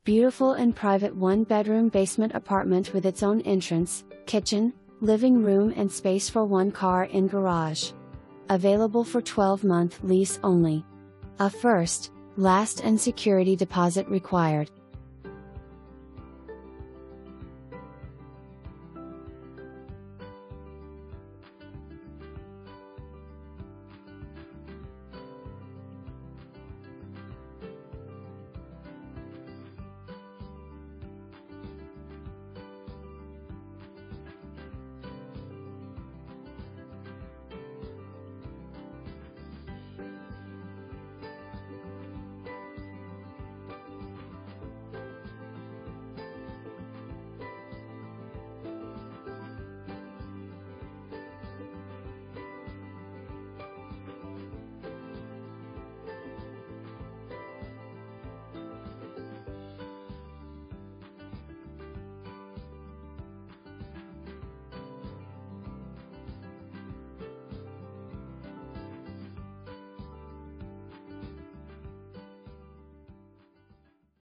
Beautiful and private 1-bedroom basement apartment with its own entrance, kitchen, living room and space for 1 car in garage. Available for 12-month lease only. A first, last and security deposit required.